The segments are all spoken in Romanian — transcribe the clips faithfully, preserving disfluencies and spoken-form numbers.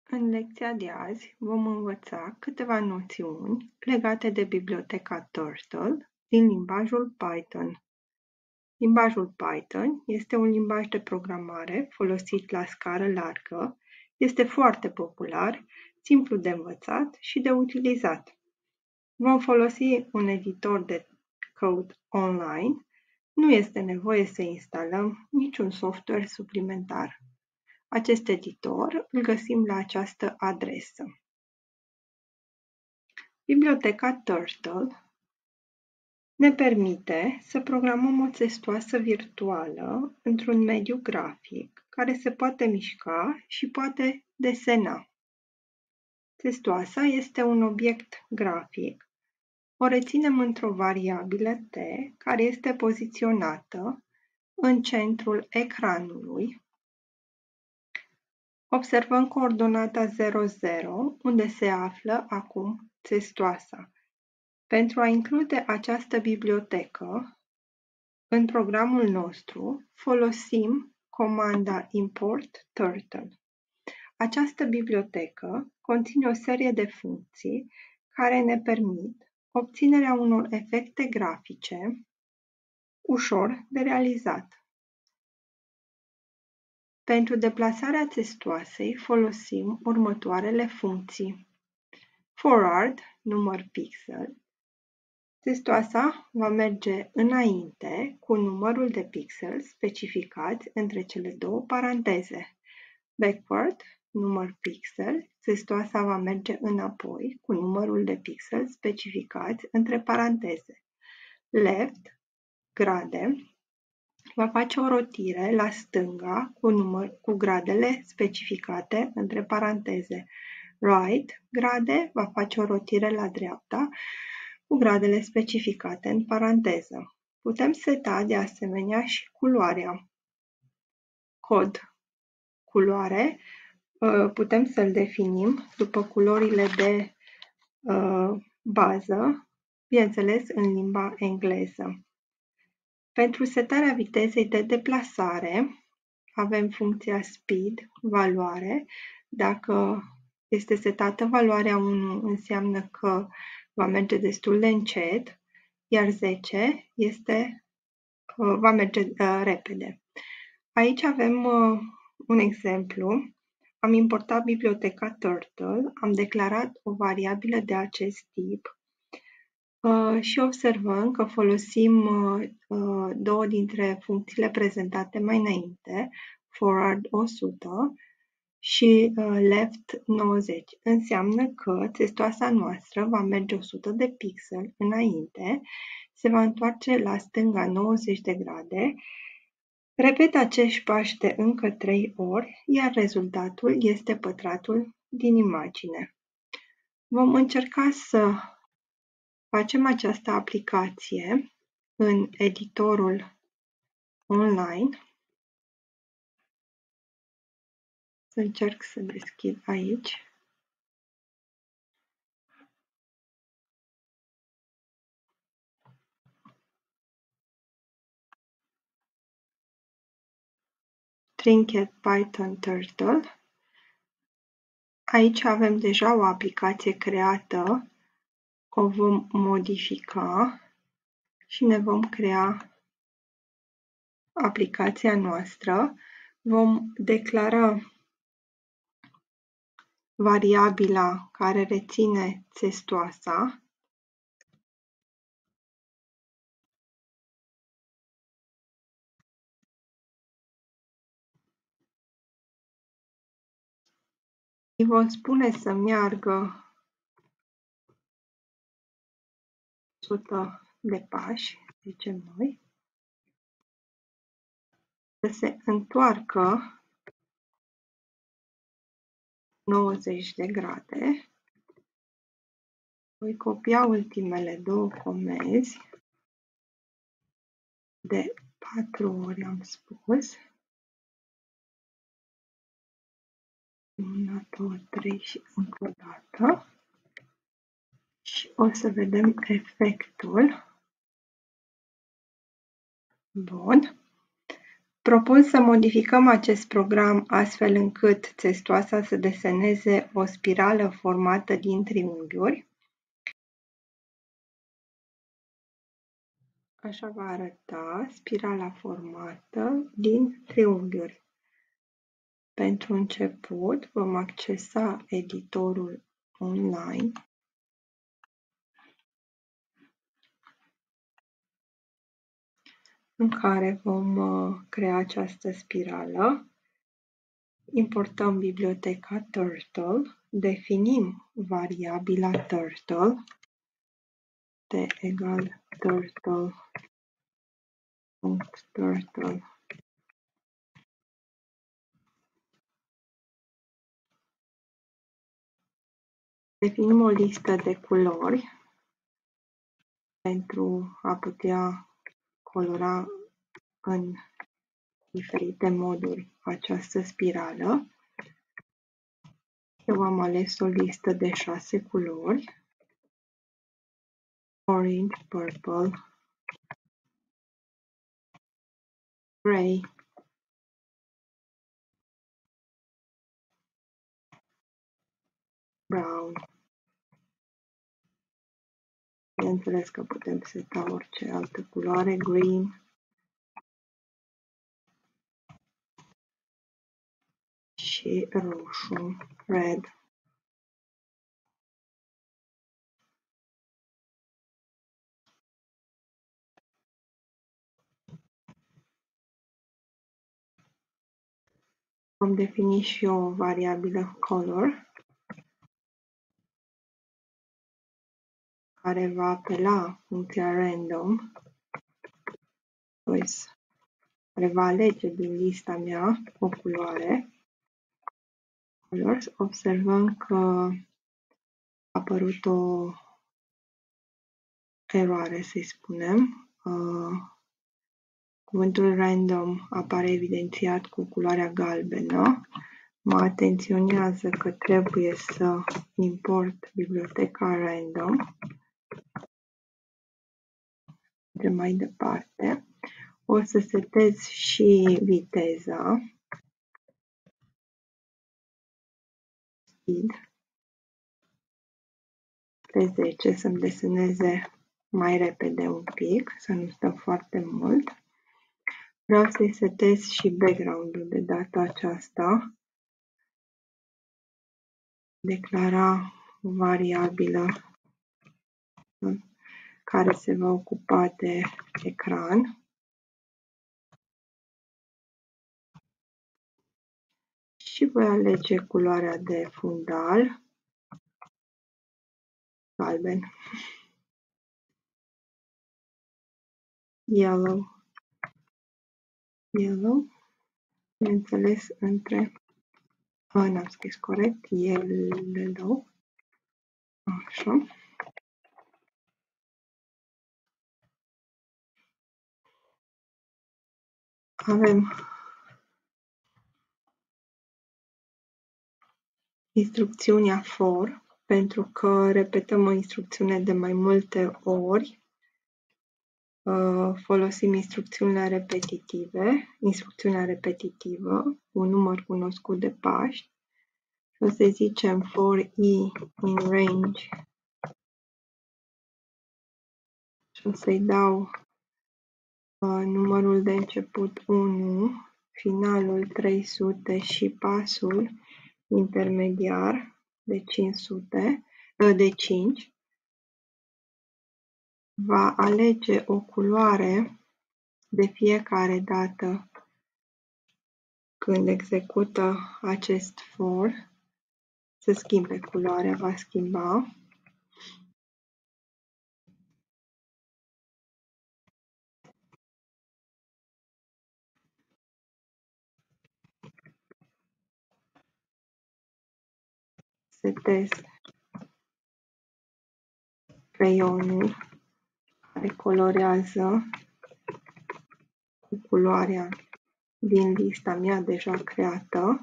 În lecția de azi vom învăța câteva noțiuni legate de biblioteca Turtle din limbajul Python. Limbajul Python este un limbaj de programare folosit la scară largă, este foarte popular, simplu de învățat și de utilizat. Vom folosi un editor de cod online, nu este nevoie să instalăm niciun software suplimentar. Acest editor îl găsim la această adresă. Biblioteca Turtle ne permite să programăm o țestoasă virtuală într-un mediu grafic care se poate mișca și poate desena. Țestoasa este un obiect grafic. O reținem într-o variabilă t care este poziționată în centrul ecranului. Observăm coordonata zero zero, unde se află acum țestoasa. Pentru a include această bibliotecă în programul nostru, folosim comanda import turtle. Această bibliotecă conține o serie de funcții care ne permit obținerea unor efecte grafice ușor de realizat. Pentru deplasarea țestoasei folosim următoarele funcții. Forward, număr pixel. Țestoasa va merge înainte cu numărul de pixeli specificați între cele două paranteze. Backward, număr pixel. Țestoasa va merge înapoi cu numărul de pixeli specificați între paranteze. Left, grade. Va face o rotire la stânga cu, număr, cu gradele specificate între paranteze. Right, grade, va face o rotire la dreapta cu gradele specificate în paranteză. Putem seta de asemenea și culoarea. Cod, culoare, putem să-l definim după culorile de uh, bază, bineînțeles în limba engleză. Pentru setarea vitezei de deplasare avem funcția speed, valoare. Dacă este setată valoarea unu, înseamnă că va merge destul de încet, iar zece este, va merge uh, repede. Aici avem uh, un exemplu. Am importat biblioteca Turtle, am declarat o variabilă de acest tip uh, și observăm că folosim uh, două dintre funcțiile prezentate mai înainte, forward o sută și uh, left nouăzeci. Înseamnă că țestoasa noastră va merge o sută de pixeli înainte, se va întoarce la stânga nouăzeci de grade, repetă acești pași de încă trei ori, iar rezultatul este pătratul din imagine. Vom încerca să facem această aplicație în editorul online. Să încerc să deschid aici. Trinket Python Turtle. Aici avem deja o aplicație creată, o vom modifica și ne vom crea aplicația noastră. Vom declara variabila care reține țestoasa. Îi vom spune să meargă o sută de pași, zicem noi, să se întoarcă nouăzeci de grade. Voi copia ultimele două comenzi de patru ori, am spus. Una, două, trei și încă o dată. Și o să vedem efectul. Bun. propun să modificăm acest program astfel încât testoasa să deseneze o spirală formată din triunghiuri. Așa va arăta spirala formată din triunghiuri. Pentru început vom accesa editorul online în care vom crea această spirală. Importăm biblioteca Turtle, definim variabila Turtle, t egal turtle, turtle. Definim o listă de culori pentru a putea colora în diferite moduri această spirală. Eu am ales o listă de șase culori: orange, purple, gray, brown. Bineînțeles că putem seta orice altă culoare, green și roșu, red. Vom defini și o variabilă color care va apela funcția random, care va alege din lista mea o culoare. Colors. Observăm că a apărut o eroare, să-i spunem. Uh, cuvântul random apare evidențiat cu culoarea galbenă. Mă atenționează că trebuie să import biblioteca random. Mergem mai departe. O să setez și viteza. Speed. Pe zece, să-mi deseneze mai repede un pic, să nu stăm foarte mult. Vreau să-i setez și background-ul de data aceasta. Declara o variabilă care se va ocupa de ecran. Și voi alege culoarea de fundal, galben, yellow, yellow, bineînțeles între, oh, n-am scris corect, yellow, așa. Avem instrucțiunea for, pentru că repetăm o instrucțiune de mai multe ori. Folosim instrucțiunile repetitive, instrucțiunea repetitivă, un număr cunoscut de pași. Și o să zicem for i in range. Și o să-i dau uh, numărul de început unu, finalul trei sute și pasul intermediar de cinci sute, uh, de cinci. Va alege o culoare de fiecare dată când execută acest for, să schimbe culoarea, va schimba. Setez creionul care colorează cu culoarea din lista mea deja creată.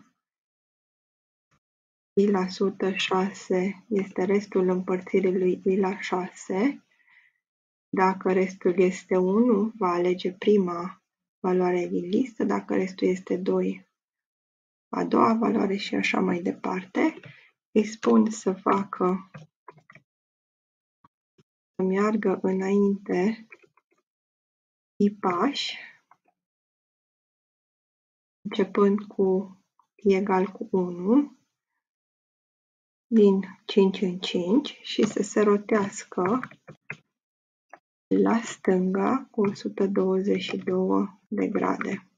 I la o sută șase este restul împărțirii lui I la șase. Dacă restul este unu, va alege prima valoarea din listă, dacă restul este doi, a doua valoare și așa mai departe. Îi spun să facă, să meargă înainte i pași, începând cu egal cu unu, din cinci în cinci și să se rotească la stânga cu o sută douăzeci și doi de grade.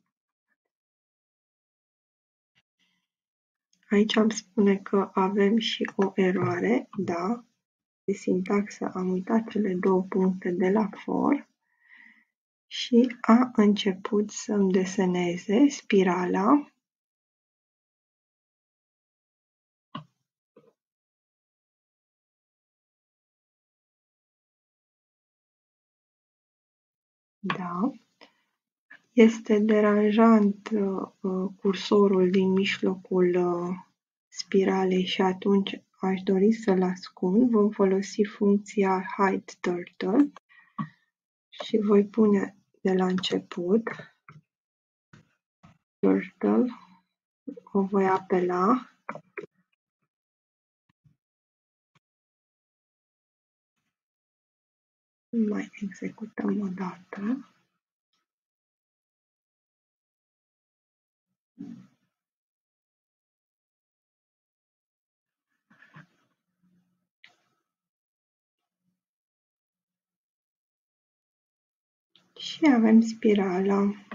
Aici îmi spune că avem și o eroare, da, de sintaxă am uitat cele două puncte de la for și a început să-mi deseneze spirala da. Este deranjant uh, cursorul din mijlocul uh, spiralei și atunci aș dori să-l ascund. Vom folosi funcția hideTurtle și voi pune de la început turtle, o voi apela mai executăm o dată. Și avem spirala.